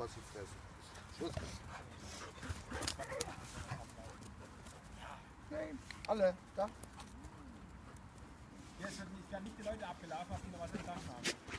was ich fresse. Schluss. Nein, alle, da. Hier ist ja nicht die Leute abgelaufen, die noch was im Dach haben.